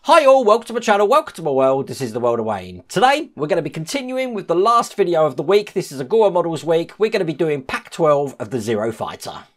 Hi all, welcome to my channel, welcome to my world. This is the world of Wayne. Today we're going to be continuing with the last video of the week. This is Agora Models week. We're going to be doing pack 12 of the Zero Fighter.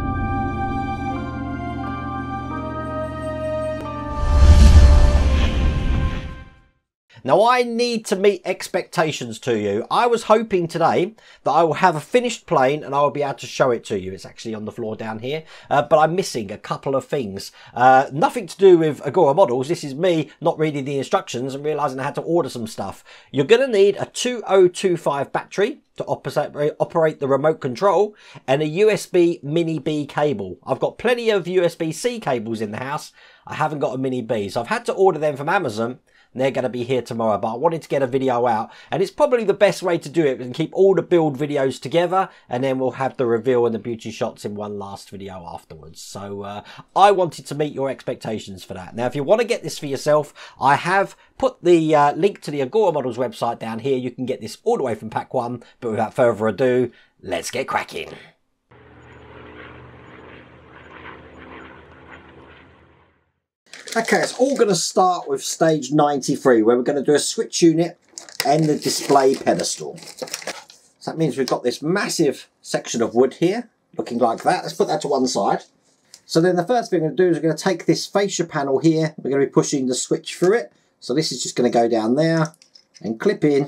Now I need to meet expectations to you. I was hoping today that I will have a finished plane and I will be able to show it to you. It's actually on the floor down here, but I'm missing a couple of things. Nothing to do with Agora Models. This is me not reading the instructions and realising I had to order some stuff. You're going to need a 2025 battery to operate the remote control and a USB mini B cable. I've got plenty of USB-C cables in the house. I haven't got a mini B, so I've had to order them from Amazon. They're going to be here tomorrow, but I wanted to get a video out, and it's probably the best way to do it and keep all the build videos together, and then we'll have the reveal and the beauty shots in one last video afterwards. So I wanted to meet your expectations for that. Now if you want to get this for yourself, I have put the link to the Agora Models website down here. You can get this all the way from pack 1, but without further ado, let's get cracking. Okay, it's all going to start with stage 93, where we're going to do a switch unit and the display pedestal. So that means we've got this massive section of wood here, looking like that. Let's put that to one side. So then the first thing we're going to do is we're going to take this fascia panel here. We're going to be pushing the switch through it. So this is just going to go down there and clip in.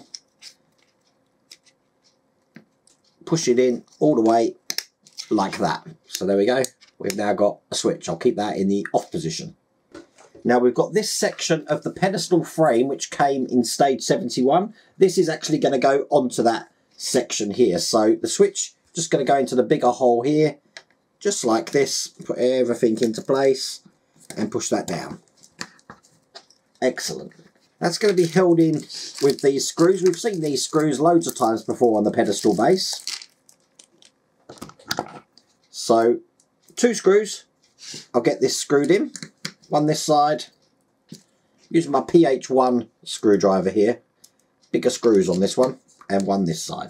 Push it in all the way like that. So there we go. We've now got a switch. I'll keep that in the off position. Now we've got this section of the pedestal frame which came in stage 71. This is actually going to go onto that section here. So the switch just going to go into the bigger hole here, just like this. Put everything into place and push that down. Excellent. That's going to be held in with these screws. We've seen these screws loads of times before on the pedestal base. So 2 screws. I'll get this screwed in. One this side, using my PH1 screwdriver here, bigger screws on this one, and one this side.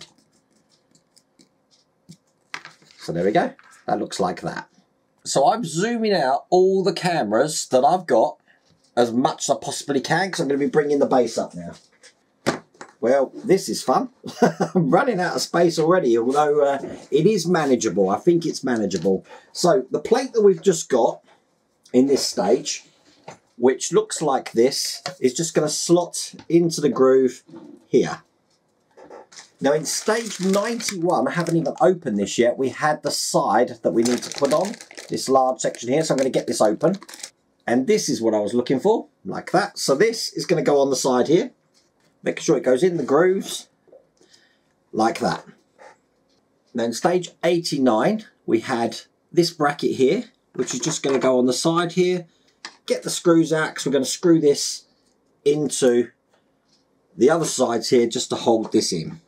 So there we go, that looks like that. So I'm zooming out all the cameras that I've got as much as I possibly can, because I'm going to be bringing the base up now. Well, this is fun. I'm running out of space already, although it is manageable. I think it's manageable. So the plate that we've just got in this stage, which looks like this, is just going to slot into the groove here. Now in stage 91, I haven't even opened this yet, we had the side that we need to put on, this large section here, so I'm going to get this open. And this is what I was looking for, like that. So this is going to go on the side here, making sure it goes in the grooves, like that. Now in stage 89, we had this bracket here, which is just going to go on the side here. Get the screws out, because we're going to screw this into the other sides here just to hold this in.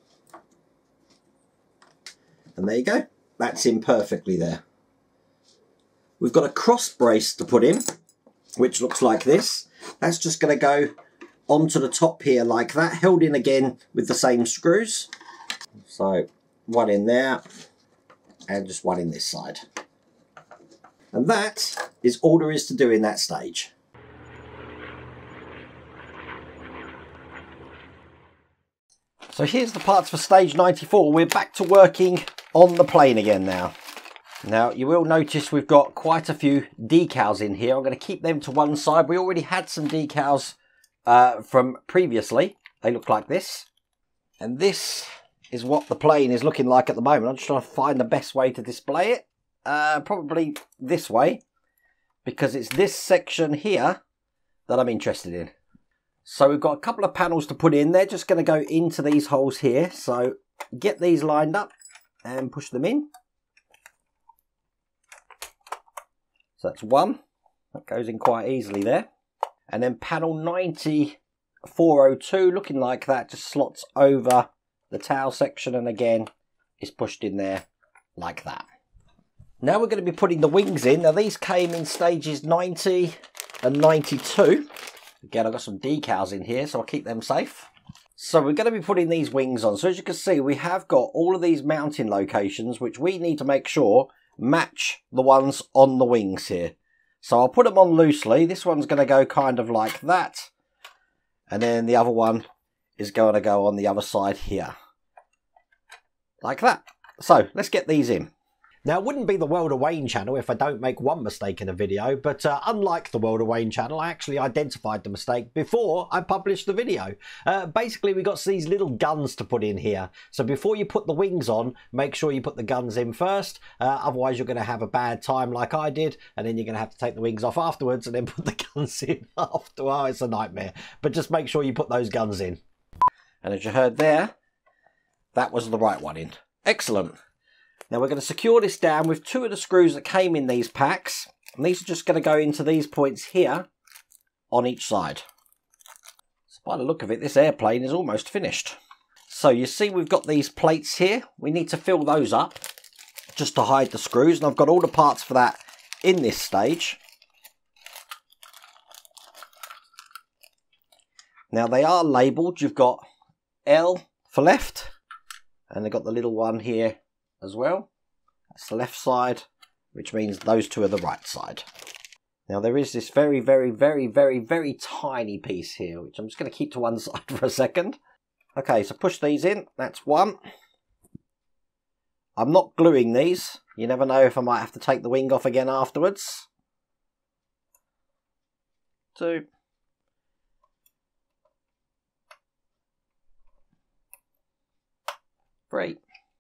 And there you go. That's in perfectly there. We've got a cross brace to put in, which looks like this. That's just going to go onto the top here like that, held in again with the same screws. So one in there and just one in this side. And that is all there is to do in that stage. So here's the parts for stage 94. We're back to working on the plane again now. Now you will notice we've got quite a few decals in here. I'm going to keep them to one side. We already had some decals from previously. They look like this. And this is what the plane is looking like at the moment. I'm just trying to find the best way to display it. Probably this way, because it's this section here that I'm interested in. So we've got a couple of panels to put in. They're just going to go into these holes here. So get these lined up and push them in. So that's one. That goes in quite easily there. And then panel 9402, looking like that, just slots over the tail section, and again is pushed in there like that. Now we're going to be putting the wings in. Now these came in stages 90 and 92. Again, I've got some decals in here, so I'll keep them safe. So we're going to be putting these wings on. So as you can see, we have got all of these mounting locations, which we need to make sure match the ones on the wings here. So I'll put them on loosely. This one's going to go kind of like that. And then the other one is going to go on the other side here. Like that. So let's get these in. Now, it wouldn't be the World of Wayne channel if I don't make one mistake in a video, but unlike the World of Wayne channel, I actually identified the mistake before I published the video. Basically, we got these little guns to put in here. So before you put the wings on, make sure you put the guns in first. Otherwise, you're going to have a bad time like I did, and then you're going to have to take the wings off afterwards and then put the guns in after. Oh, it's a nightmare. But just make sure you put those guns in. And as you heard there, that was the right one in. Excellent. Now we're going to secure this down with 2 of the screws that came in these packs. And these are just going to go into these points here on each side. So by the look of it, this airplane is almost finished. So you see we've got these plates here. We need to fill those up just to hide the screws. And I've got all the parts for that in this stage. Now they are labelled. You've got L for left. And they've got the little one here as well. That's the left side, which means those 2 are the right side. Now there is this very, very, very, very, very tiny piece here, which I'm just going to keep to one side for a second. Okay, so push these in. That's 1. I'm not gluing these. You never know if I might have to take the wing off again afterwards. 2. 3.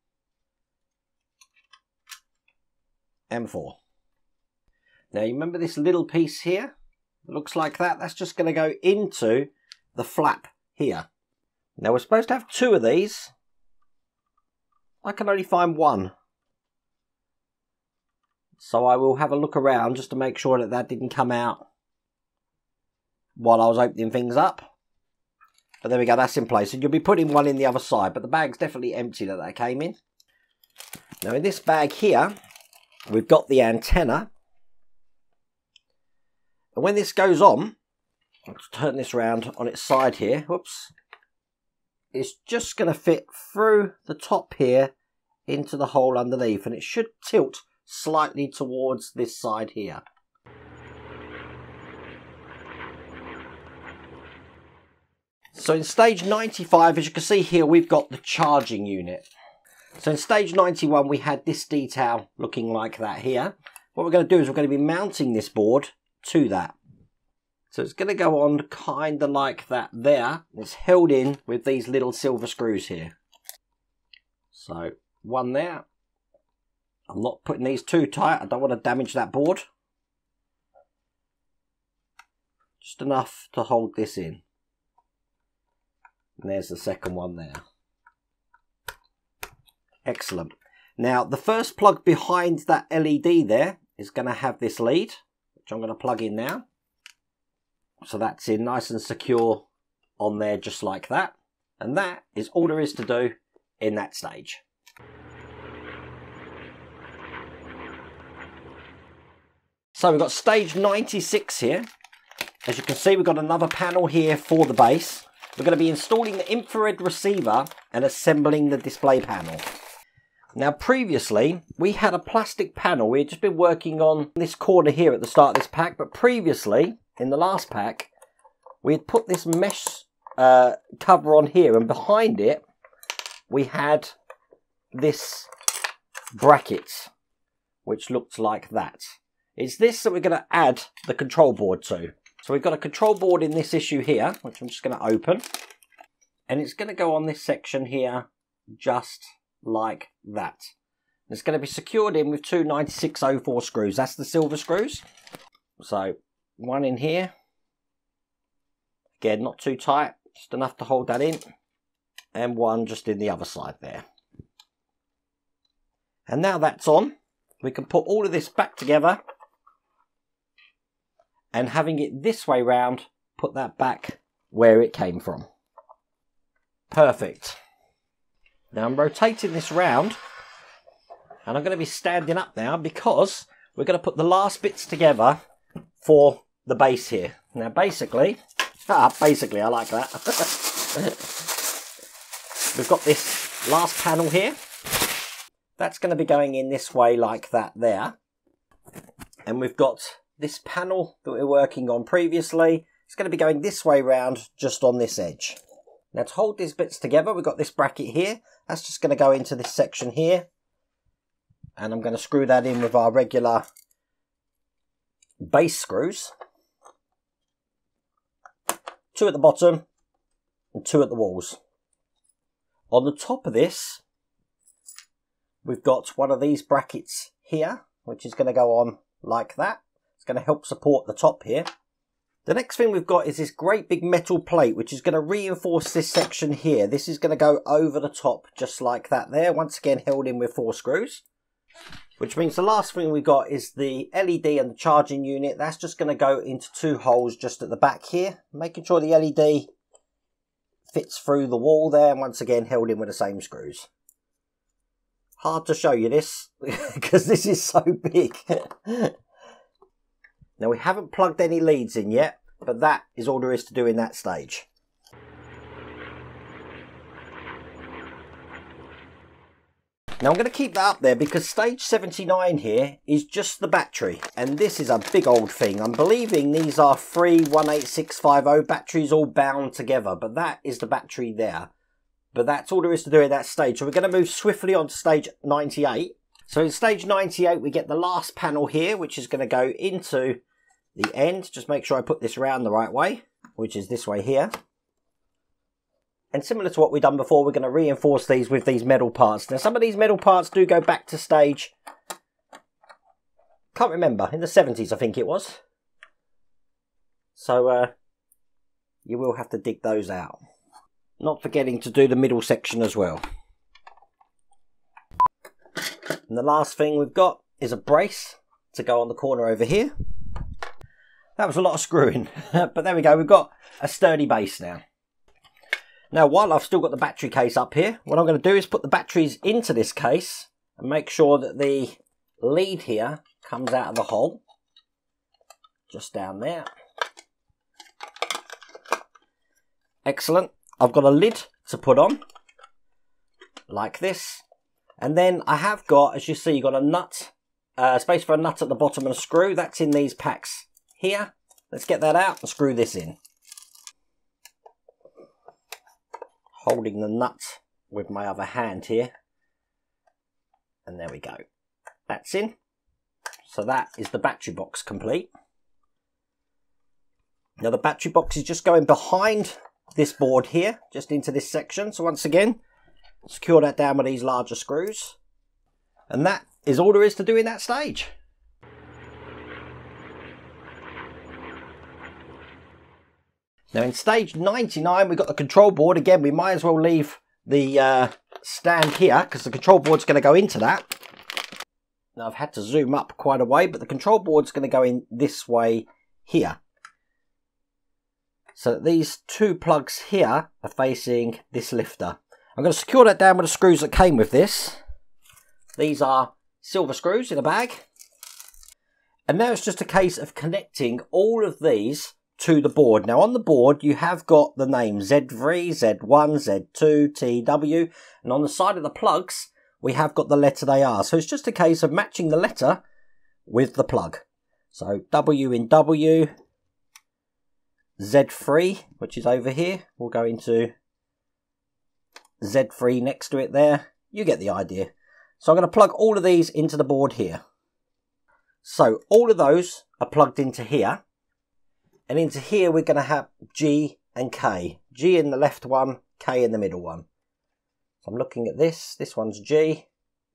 And 4. Now you remember this little piece here? It looks like that. That's just going to go into the flap here. Now we're supposed to have 2 of these. I can only find 1. So I will have a look around just to make sure that that didn't come out while I was opening things up. But there we go, that's in place. And you'll be putting 1 in the other side, but the bag's definitely empty that came in. Now in this bag here, we've got the antenna. And when this goes on, let's turn this around on its side here. Whoops. It's just going to fit through the top here into the hole underneath. And it should tilt slightly towards this side here. So in stage 95, as you can see here, we've got the charging unit. So in stage 91, we had this detail looking like that here. What we're going to do is we're going to be mounting this board to that. So it's going to go on kind of like that there. It's held in with these little silver screws here. So 1 there. I'm not putting these too tight. I don't want to damage that board. Just enough to hold this in. And there's the second one there. Excellent. Now, the first plug behind that LED there is going to have this lead, which I'm going to plug in now. So that's in nice and secure on there just like that. And that is all there is to do in that stage. So we've got stage 96 here. As you can see, we've got another panel here for the base. We're going to be installing the infrared receiver and assembling the display panel. Now previously, we had a plastic panel. We had just been working on this corner here at the start of this pack, but previously, in the last pack, we had put this mesh cover on here, and behind it, we had this bracket, which looked like that. It's this that we're going to add the control board to. So we've got a control board in this issue here, which I'm just going to open. And it's going to go on this section here, just like that. It's going to be secured in with 2 9604 screws. That's the silver screws. So 1 in here. Again, not too tight, just enough to hold that in. And 1 just in the other side there. And now that's on, we can put all of this back together. And having it this way round, put that back where it came from. Perfect. Now I'm rotating this round, and I'm going to be standing up now because we're going to put the last bits together for the base here. Now basically I like that. We've got this last panel here. That's going to be going in this way like that there. And we've got this panel that we were working on previously, it's going to be going this way round, just on this edge. Now to hold these bits together, we've got this bracket here. That's just going to go into this section here. And I'm going to screw that in with our regular base screws. 2 at the bottom and 2 at the walls. On the top of this, we've got one of these brackets here, which is going to go on like that. It's going to help support the top here. The next thing we've got is this great big metal plate, which is going to reinforce this section here. This is going to go over the top, just like that there. Once again, held in with 4 screws. Which means the last thing we've got is the LED and the charging unit. That's just going to go into 2 holes just at the back here. Making sure the LED fits through the wall there. And once again, held in with the same screws. Hard to show you this, because this is so big. Now we haven't plugged any leads in yet, but that is all there is to do in that stage. Now I'm going to keep that up there because stage 79 here is just the battery, and this is a big old thing. I'm believing these are 3 18650 batteries all bound together, but that is the battery there. But that's all there is to do in that stage. So we're going to move swiftly on to stage 98. So in stage 98 we get the last panel here, which is going to go into the end. Just make sure I put this around the right way, which is this way here. And similar to what we've done before, we're going to reinforce these with these metal parts. Now some of these metal parts do go back to stage, can't remember, in the 70s I think it was. So you will have to dig those out. Not forgetting to do the middle section as well. And the last thing we've got is a brace to go on the corner over here. That was a lot of screwing, but there we go, we've got a sturdy base now. Now while I've still got the battery case up here, what I'm going to do is put the batteries into this case and make sure that the lead here comes out of the hole. Just down there. Excellent. I've got a lid to put on, like this. And then I have got, as you see, you've got a nut, space for a nut at the bottom and a screw. That's in these packs here. Let's get that out and screw this in. Holding the nut with my other hand here. And there we go. That's in. So that is the battery box complete. Now the battery box is just going behind this board here, just into this section. So once again, secure that down with these larger screws. And that is all there is to do in that stage. Now in stage 99, we've got the control board. Again, we might as well leave the stand here because the control board's going to go into that. Now I've had to zoom up quite a way, but the control board's going to go in this way here. So these 2 plugs here are facing this lifter. I'm going to secure that down with the screws that came with this. These are silver screws in a bag. And now it's just a case of connecting all of these to the board. Now on the board you have got the name Z3, Z1, Z2, TW, and on the side of the plugs we have got the letter they are. So it's just a case of matching the letter with the plug. So W in W, Z3, which is over here, will go into Z3 next to it there. You get the idea. So I'm going to plug all of these into the board here. So all of those are plugged into here. And into here we're going to have G and K. G in the left one, K in the middle one. So I'm looking at this. This one's G.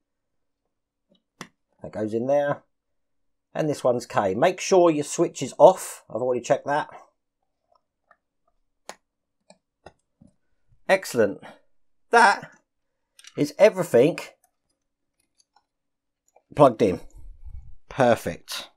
That goes in there. And this one's K. Make sure your switch is off. I've already checked that. Excellent. That is everything plugged in. Perfect.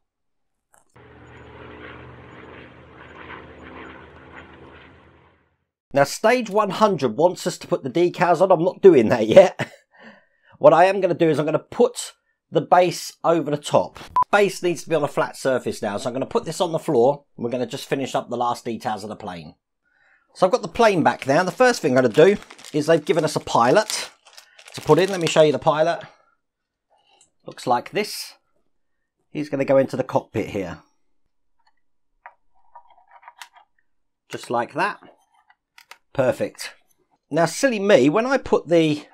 Now stage 100 wants us to put the decals on. I'm not doing that yet. What I am going to do is I'm going to put the base over the top. Base needs to be on a flat surface now, so I'm going to put this on the floor and we're going to just finish up the last details of the plane. So I've got the plane back now. The first thing I'm going to do is they've given us a pilot to put in. Let me show you the pilot. Looks like this. He's going to go into the cockpit here. just like that. Perfect. Now, silly me, when I put the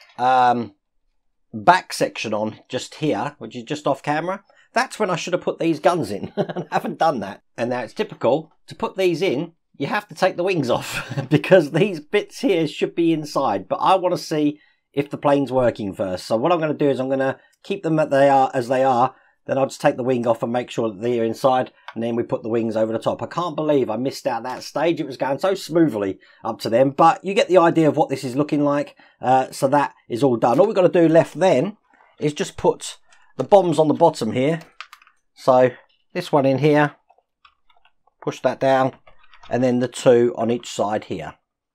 back section on just here, which is just off camera, that's when I should have put these guns in. I haven't done that. And now it's typical, to put these in, you have to take the wings off because these bits here should be inside. But I want to see if the plane's working first. So what I'm going to do is I'm going to keep them as they are. Then I'll just take the wing off and make sure that they're inside. And then we put the wings over the top. I can't believe I missed out that stage. It was going so smoothly up to them. But you get the idea of what this is looking like. So that is all done. All we've got to do left then is just put the bombs on the bottom here. So this one in here. Push that down. And then the two on each side here.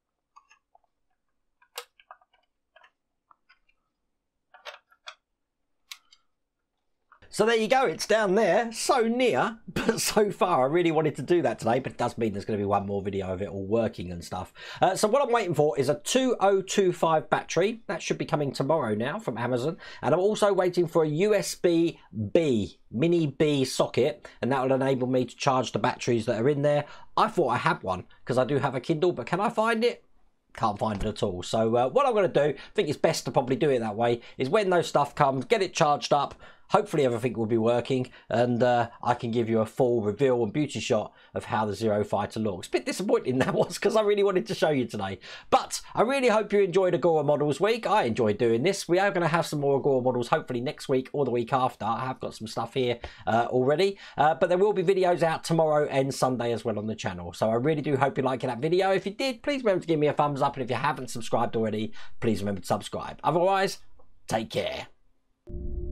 So there you go, it's down there, so near, but so far. I really wanted to do that today, but it does mean there's going to be one more video of it all working and stuff. So what I'm waiting for is a 2025 battery. That should be coming tomorrow now from Amazon. And I'm also waiting for a USB-B, mini B socket, and that will enable me to charge the batteries that are in there. I thought I had one, because I do have a Kindle, but can I find it? Can't find it at all. So what I'm going to do, I think it's best to probably do it that way, is when those stuff comes, get it charged up. Hopefully everything will be working, and I can give you a full reveal and beauty shot of how the Zero Fighter looks. A bit disappointing that was, because I really wanted to show you today. But I really hope you enjoyed Agora Models Week. I enjoyed doing this. We are going to have some more Agora Models hopefully next week or the week after. I have got some stuff here already. But there will be videos out tomorrow and Sunday as well on the channel. So I really do hope you're liking that video. If you did, please remember to give me a thumbs up. And if you haven't subscribed already, please remember to subscribe. Otherwise, take care.